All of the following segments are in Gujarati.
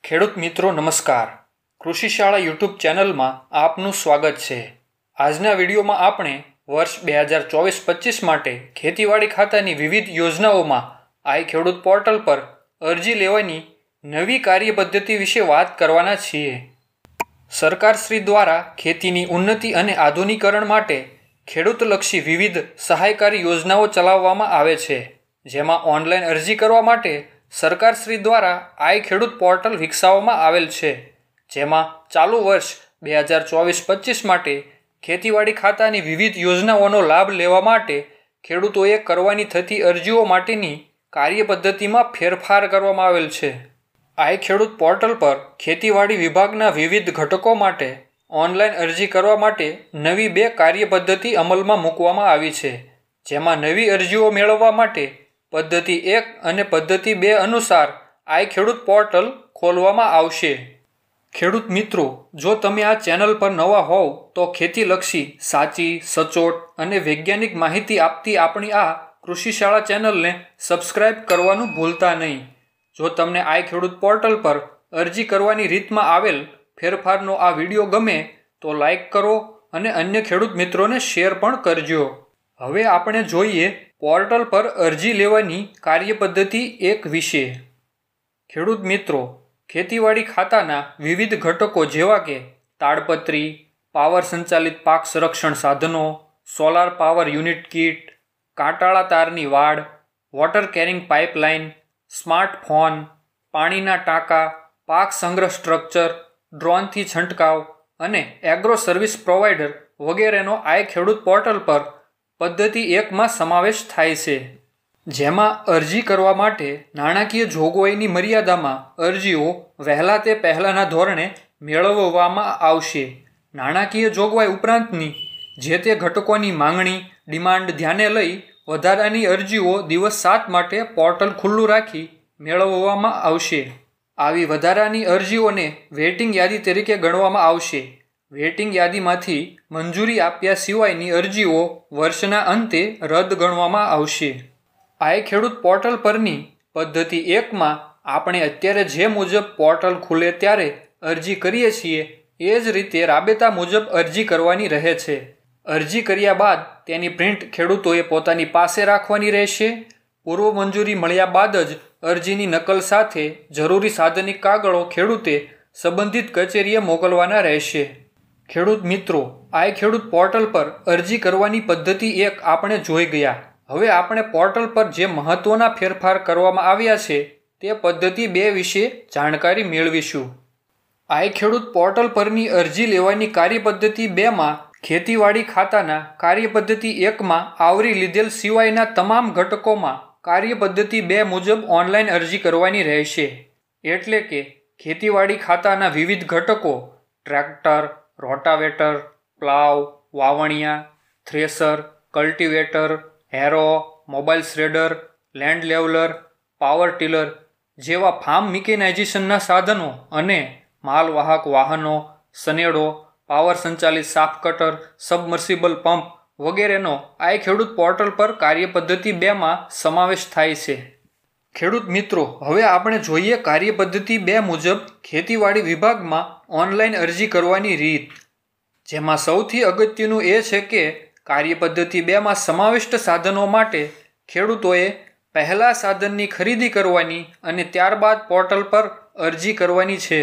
ખેડૂત મિત્રો નમસ્કાર. કૃષિ શાળા યુટ્યુબ ચેનલમાં આપનું સ્વાગત છે. આજના વિડીયોમાં આપણે વર્ષ 2024-25 માટે ખેતીવાડી ખાતાની વિવિધ યોજનાઓમાં આઈ ખેડૂત પોર્ટલ પર અરજી લેવાની નવી કાર્યપદ્ધતિ વિશે વાત કરવાના છીએ. સરકારશ્રી દ્વારા ખેતીની ઉન્નતિ અને આધુનિકરણ માટે ખેડૂતલક્ષી વિવિધ સહાયકારી યોજનાઓ ચલાવવામાં આવે છે, જેમાં ઓનલાઈન અરજી કરવા માટે સરકારશ્રી દ્વારા આઈ ખેડૂત પોર્ટલ વિકસાવવામાં આવેલ છે, જેમાં ચાલુ વર્ષ 2024-25 માટે ખેતીવાડી ખાતાની વિવિધ યોજનાઓનો લાભ લેવા માટે ખેડૂતોએ કરવાની થતી અરજીઓ માટેની કાર્યપદ્ધતિમાં ફેરફાર કરવામાં આવેલ છે. આઈ ખેડૂત પોર્ટલ પર ખેતીવાડી વિભાગના વિવિધ ઘટકો માટે ઓનલાઈન અરજી કરવા માટે નવી 2 કાર્યપદ્ધતિ અમલમાં મૂકવામાં આવી છે, જેમાં નવી અરજીઓ મેળવવા માટે પદ્ધતિ 1 અને પદ્ધતિ 2 અનુસાર આઈ ખેડૂત પોર્ટલ ખોલવામાં આવશે. ખેડૂત મિત્રો, જો તમે આ ચેનલ પર નવા હોવ તો ખેતીલક્ષી સાચી, સચોટ અને વૈજ્ઞાનિક માહિતી આપતી આપણી આ કૃષિ શાળા ચેનલને સબસ્ક્રાઇબ કરવાનું ભૂલતા નહીં. જો તમને આઈ ખેડૂત પોર્ટલ પર અરજી કરવાની રીતમાં આવેલ ફેરફારનો આ વિડીયો ગમે તો લાઈક કરો અને અન્ય ખેડૂત મિત્રોને શેર પણ કરજો. હવે આપણે જોઈએ પોર્ટલ પર અરજી લેવાની કાર્યપદ્ધતિ 1 વિશે. ખેડૂત મિત્રો, ખેતીવાડી ખાતાના વિવિધ ઘટકો જેવા કે તાડપત્રી, પાવર સંચાલિત પાક સંરક્ષણ સાધનો, સોલાર પાવર યુનિટ કીટ, કાંટાળા તારની વાડ, વોટર કેરિંગ પાઇપલાઇન, સ્માર્ટફોન, પાણીના ટાંકા, પાક સંગ્રહ સ્ટ્રક્ચર, ડ્રોનથી છંટકાવ અને એગ્રો સર્વિસ પ્રોવાઈડર વગેરેનો આઈ ખેડૂત પોર્ટલ પર પદ્ધતિ 1માં સમાવેશ થાય છે, જેમાં અરજી કરવા માટે નાણાકીય જોગવાઈની મર્યાદામાં અરજીઓ વહેલા તે પહેલાંના ધોરણે મેળવવામાં આવશે. નાણાકીય જોગવાઈ ઉપરાંતની જે તે ઘટકોની માંગણી ડિમાન્ડ ધ્યાને લઈ વધારાની અરજીઓ દિવસ 7 માટે પોર્ટલ ખુલ્લું રાખી મેળવવામાં આવશે. આવી વધારાની અરજીઓને વેઇટિંગ યાદી તરીકે ગણવામાં આવશે. વેઇટિંગ યાદીમાંથી મંજૂરી આપ્યા સિવાયની અરજીઓ વર્ષના અંતે રદ ગણવામાં આવશે. આઈ ખેડૂત પોર્ટલ પરની પદ્ધતિ 1માં આપણે અત્યારે જે મુજબ પોર્ટલ ખુલે ત્યારે અરજી કરીએ છીએ એ જ રીતે રાબેતા મુજબ અરજી કરવાની રહે છે. અરજી કર્યા બાદ તેની પ્રિન્ટ ખેડૂતોએ પોતાની પાસે રાખવાની રહેશે. પૂર્વ મંજૂરી મળ્યા બાદ જ અરજીની નકલ સાથે જરૂરી સાધનિક કાગળો ખેડૂતે સંબંધિત કચેરીએ મોકલવાના રહેશે. ખેડૂત મિત્રો, આઈ ખેડૂત પોર્ટલ પર અરજી કરવાની પદ્ધતિ 1 આપણે જોઈ ગયા. હવે આપણે પોર્ટલ પર જે મહત્વના ફેરફાર કરવામાં આવ્યા છે તે પદ્ધતિ 2 વિશે જાણકારી મેળવીશું. આઈ ખેડૂત પોર્ટલ પરની અરજી લેવાની કાર્યપદ્ધતિ 2માં ખેતીવાડી ખાતાના કાર્યપદ્ધતિ 1માં આવરી લીધેલ સિવાયના તમામ ઘટકોમાં કાર્યપદ્ધતિ 2 મુજબ ઓનલાઈન અરજી કરવાની રહેશે. એટલે કે ખેતીવાડી ખાતાના વિવિધ ઘટકો ટ્રેક્ટર, રોટાવેટર, પ્લાવ, વાવણિયા, thresher, cultivator, harrow, mobile shredder, land leveller, power tiller જેવા ફાર્મ મિકેનાઇઝેશનના સાધનો અને માલવાહક વાહનો, સનેડો, પાવર સંચાલિત સાફ કટર, સબમર્સિબલ પંપ વગેરેનો આઈ ખેડૂત પોર્ટલ પર કાર્યપદ્ધતિ 2માં સમાવેશ થાય છે. ખેડૂત મિત્રો, હવે આપણે જોઈએ કાર્યપદ્ધતિ 2 મુજબ ખેતીવાડી વિભાગમાં ઓનલાઈન અરજી કરવાની રીત. જેમાં સૌથી અગત્યનું એ છે કે કાર્યપદ્ધતિ 2માં સમાવિષ્ટ સાધનો માટે ખેડૂતોએ પહેલા સાધનની ખરીદી કરવાની અને ત્યારબાદ પોર્ટલ પર અરજી કરવાની છે.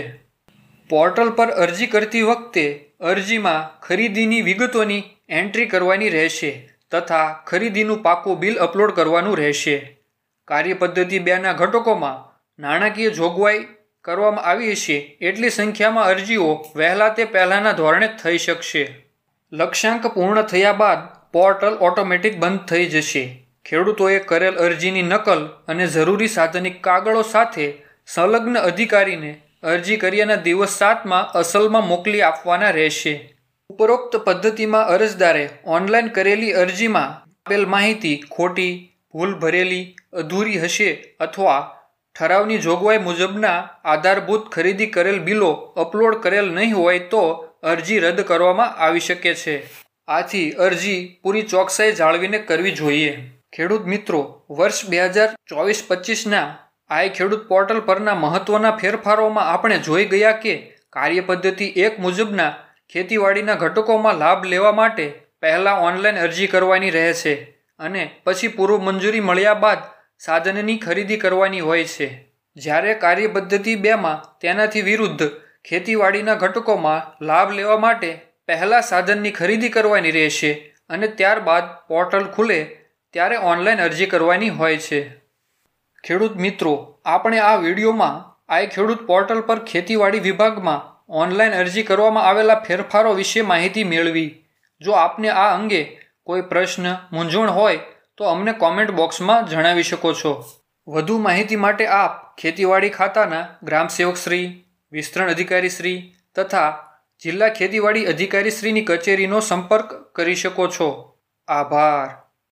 પોર્ટલ પર અરજી કરતી વખતે અરજીમાં ખરીદીની વિગતોની એન્ટ્રી કરવાની રહેશે તથા ખરીદીનું પાકું બિલ અપલોડ કરવાનું રહેશે. કાર્યપદ્ધતિ 2ના ઘટકોમાં નાણાકીય જોગવાઈ કરવામાં આવી હશે એટલી સંખ્યામાં અરજીઓ વહેલા તે પહેલાંના ધોરણે થઈ શકશે. લક્ષ્યાંક પૂર્ણ થયા બાદ પોર્ટલ ઓટોમેટિક બંધ થઈ જશે. ખેડૂતોએ કરેલ અરજીની નકલ અને જરૂરી સાધનિક કાગળો સાથે સંલગ્ન અધિકારીને અરજી કર્યાના દિવસ 7માં અસલમાં મોકલી આપવાના રહેશે. ઉપરોક્ત પદ્ધતિમાં અરજદારે ઓનલાઈન કરેલી અરજીમાં આપેલ માહિતી ખોટી, ભૂલ ભરેલી, અધૂરી હશે અથવા ઠરાવની જોગવાઈ મુજબના આધારભૂત ખરીદી કરેલ બિલો અપલોડ કરેલ નહીં હોય તો અરજી રદ કરવામાં આવી શકે છે. આથી અરજી પૂરી ચોકસાઈ જાળવીને કરવી જોઈએ. ખેડૂત મિત્રો, વર્ષ 2024-25ના આઈ ખેડૂત પોર્ટલ પરના મહત્વના ફેરફારોમાં આપણે જોઈ ગયા કે કાર્યપદ્ધતિ 1 મુજબના ખેતીવાડીના ઘટકોમાં લાભ લેવા માટે પહેલાં ઓનલાઈન અરજી કરવાની રહે છે અને પછી પૂર્વ મંજૂરી મળ્યા બાદ સાધનની ખરીદી કરવાની હોય છે. જ્યારે કાર્યપદ્ધતિ 2માં તેનાથી વિરુદ્ધ ખેતીવાડીના ઘટકોમાં લાભ લેવા માટે પહેલાં સાધનની ખરીદી કરવાની રહેશે અને ત્યારબાદ પોર્ટલ ખુલે ત્યારે ઓનલાઈન અરજી કરવાની હોય છે. ખેડૂત મિત્રો, આપણે આ વિડીયોમાં આઈ ખેડૂત પોર્ટલ પર ખેતીવાડી વિભાગમાં ઓનલાઈન અરજી કરવામાં આવેલા ફેરફારો વિશે માહિતી મેળવી. જો આપને આ અંગે કોઈ પ્રશ્ન, મૂંઝવણ હોય તો અમને કોમેન્ટ બોક્સમાં જણાવી શકો છો. વધુ માહિતી માટે આપ ખેતીવાડી ખાતાના ગ્રામ સેવકશ્રી, વિસ્તરણ અધિકારીશ્રી તથા જિલ્લા ખેતીવાડી અધિકારીશ્રીની કચેરીનો સંપર્ક કરી શકો છો. આભાર.